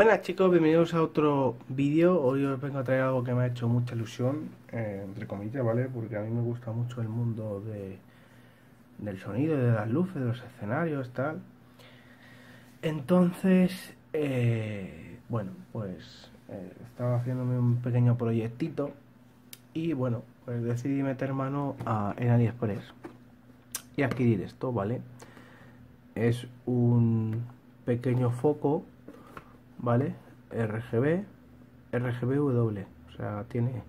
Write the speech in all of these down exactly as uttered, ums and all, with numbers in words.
Buenas chicos, bienvenidos a otro vídeo. Hoy os vengo a traer algo que me ha hecho mucha ilusión, eh, entre comillas, ¿vale? Porque a mí me gusta mucho el mundo de, del sonido, de las luces, de los escenarios, tal. Entonces, eh, bueno, pues eh, estaba haciéndome un pequeño proyectito y bueno, pues decidí meter mano a, en AliExpress y adquirir esto, ¿vale? Es un pequeño foco, ¿vale? R G B, R G B W, o sea, tiene,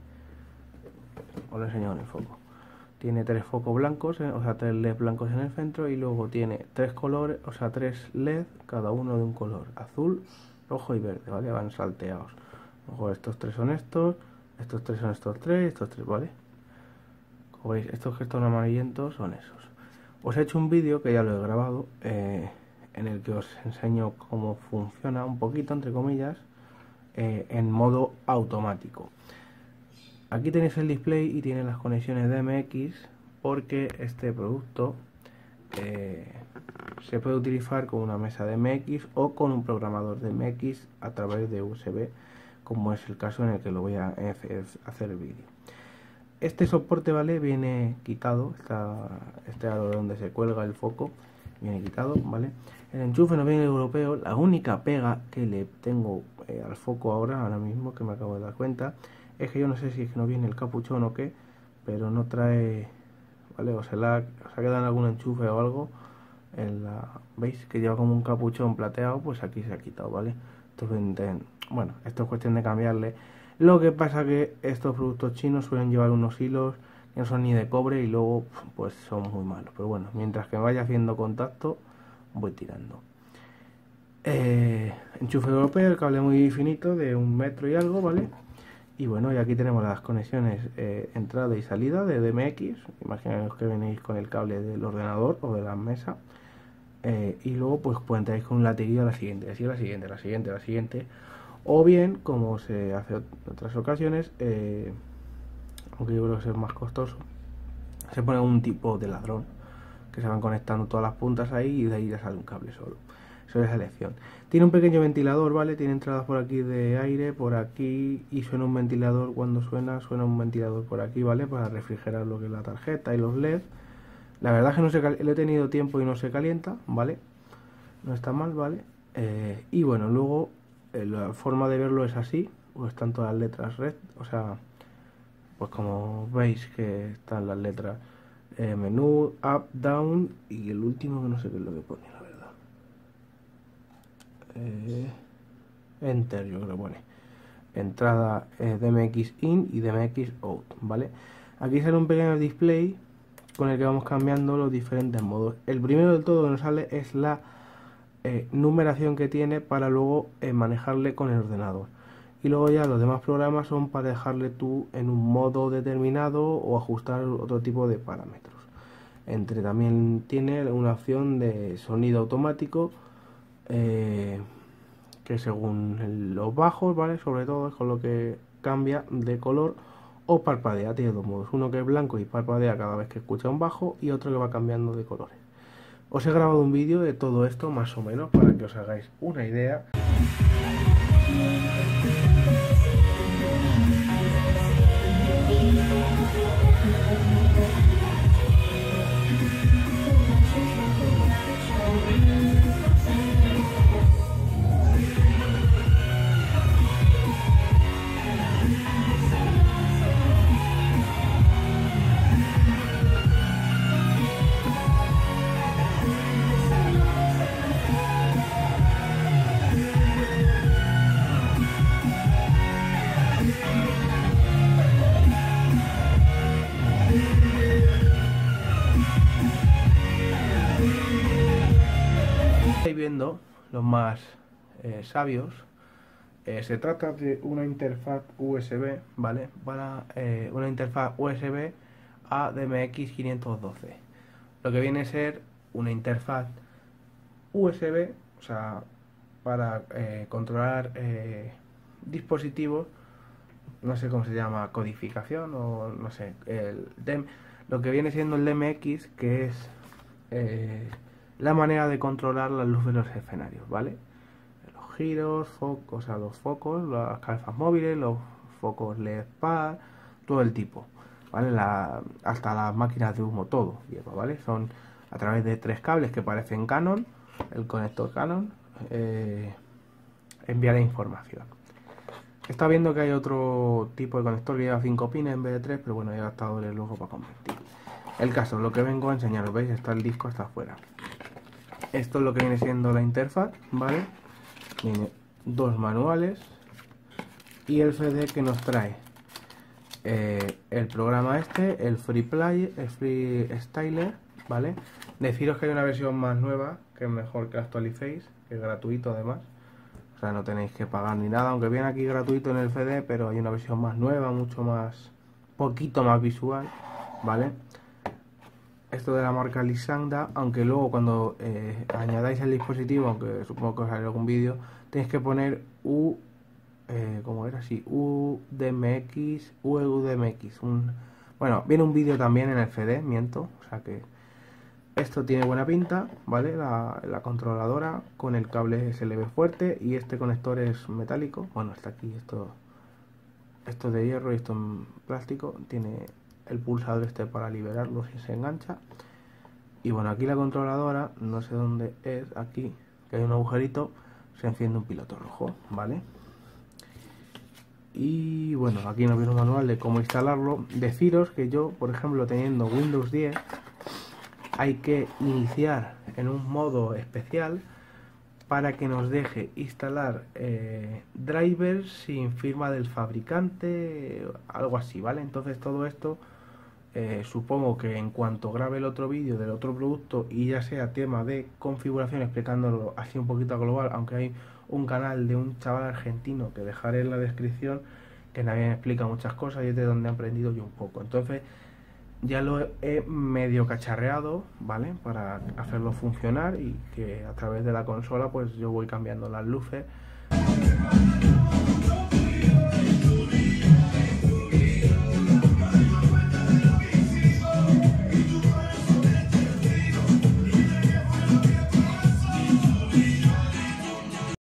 os lo enseño en el foco, tiene tres focos blancos, o sea, tres L E D blancos en el centro y luego tiene tres colores, o sea, tres L E D, cada uno de un color, azul, rojo y verde, ¿vale? Van salteados. Luego estos tres son estos, estos tres son estos tres, estos tres, ¿vale? Como veis, estos que están amarillentos son esos. Os he hecho un vídeo que ya lo he grabado, eh, en el que os enseño cómo funciona un poquito, entre comillas, eh, en modo automático. Aquí tenéis el display y tiene las conexiones D M X, porque este producto eh, se puede utilizar con una mesa D M X o con un programador D M X a través de U S B, como es el caso en el que lo voy a hacer el vídeo. Este soporte, ¿vale? Viene quitado, está, este aro donde se cuelga el foco viene quitado, ¿vale? El enchufe no viene europeo. La única pega que le tengo eh, al foco ahora, ahora mismo, que me acabo de dar cuenta, es que yo no sé si es que no viene el capuchón o qué, pero no trae, ¿vale? O se, la, o se ha quedado en algún enchufe o algo. En la, ¿veis? Que lleva como un capuchón plateado, pues aquí se ha quitado, ¿vale? Entonces, bueno, esto es cuestión de cambiarle. Lo que pasa que estos productos chinos suelen llevar unos hilos que no son ni de cobre y luego pues son muy malos. Pero bueno, mientras que vaya haciendo contacto, voy tirando. Eh, enchufe europeo, el cable muy finito de un metro y algo, ¿vale? Y bueno, y aquí tenemos las conexiones eh, entrada y salida de D M X. Imaginaos que venís con el cable del ordenador o de la mesa. Eh, y luego pues, pues entráis con un latiguillo a la siguiente, así a la siguiente, a la siguiente, a la siguiente. O bien, como se hace en otras ocasiones, eh, aunque yo creo que es más costoso, se pone un tipo de ladrón que se van conectando todas las puntas ahí y de ahí ya sale un cable solo. Eso es elección. Tiene un pequeño ventilador, ¿vale? Tiene entradas por aquí de aire, por aquí, y suena un ventilador cuando suena, suena un ventilador por aquí, ¿vale? Para refrigerar lo que es la tarjeta y los L E D. La verdad es que no se cal... le he tenido tiempo y no se calienta, ¿vale? No está mal, ¿vale? Eh, y bueno, luego eh, la forma de verlo es así, o están todas las letras red, o sea, pues como veis que están las letras eh, menú, up, down y el último que no sé qué es lo que pone, la verdad. Eh, enter, yo creo que pone. Entrada eh, D M X in y D M X out, ¿vale? Aquí sale un pequeño display con el que vamos cambiando los diferentes modos. El primero del todo que nos sale es la eh, numeración que tiene para luego eh, manejarle con el ordenador. Y luego ya los demás programas son para dejarle tú en un modo determinado o ajustar otro tipo de parámetros. Entre también tiene una opción de sonido automático, eh, que según los bajos, ¿vale? Sobre todo es con lo que cambia de color o parpadea. Tiene dos modos, uno que es blanco y parpadea cada vez que escucha un bajo y otro que va cambiando de colores. Os he grabado un vídeo de todo esto más o menos para que os hagáis una idea. Estáis viendo los más eh, sabios. Eh, se trata de una interfaz U S B, ¿vale? Para eh, una interfaz U S B a D M X quinientos doce. Lo que viene a ser una interfaz U S B, o sea, para eh, controlar eh, dispositivos, no sé cómo se llama, codificación o no sé, el D M, lo que viene siendo el D M X, que es eh, la manera de controlar la luz de los escenarios, ¿vale? Los giros, focos, o sea, los focos, las calzas móviles, los focos L E D P A R, todo el tipo, ¿vale? La, hasta las máquinas de humo, todo lleva, ¿vale? Son a través de tres cables que parecen Canon, el conector Canon, eh, envía la información. Está viendo que hay otro tipo de conector que lleva cinco pines en vez de tres, pero bueno, he gastado el luego para convertir. El caso, lo que vengo a enseñaros, ¿veis? Está el disco hasta afuera. Esto es lo que viene siendo la interfaz, ¿vale? Viene dos manuales y el C D que nos trae eh, el programa este, el Free Play, el Free Styler, ¿vale? Deciros que hay una versión más nueva que es mejor que actualicéis, que es gratuito además. O sea, no tenéis que pagar ni nada, aunque viene aquí gratuito en el C D, pero hay una versión más nueva, mucho más, poquito más visual, ¿vale? Esto de la marca Lisanda, aunque luego cuando eh, añadáis el dispositivo, aunque supongo que os haré algún vídeo, tenéis que poner U, eh, ¿cómo era así? U D M X, U E U D M X, un, bueno, viene un vídeo también en el C D, miento, o sea que esto tiene buena pinta, ¿vale? La, la controladora con el cable se le ve fuerte y este conector es metálico, bueno, está aquí, esto, esto es de hierro y esto en plástico, tiene el pulsador este para liberarlo si se engancha. Y bueno, aquí la controladora, no sé dónde es, aquí, que hay un agujerito, se enciende un piloto rojo, ¿vale? Y bueno, aquí nos viene un manual de cómo instalarlo. Deciros que yo, por ejemplo, teniendo Windows diez, hay que iniciar en un modo especial para que nos deje instalar eh, drivers sin firma del fabricante, algo así, ¿vale? Entonces todo esto eh, supongo que en cuanto grabe el otro vídeo del otro producto y ya sea tema de configuración explicándolo así un poquito a global, aunque hay un canal de un chaval argentino que dejaré en la descripción que también explica muchas cosas y es de donde he aprendido yo un poco. Entonces ya lo he medio cacharreado, ¿vale? Para hacerlo funcionar y que a través de la consola pues yo voy cambiando las luces.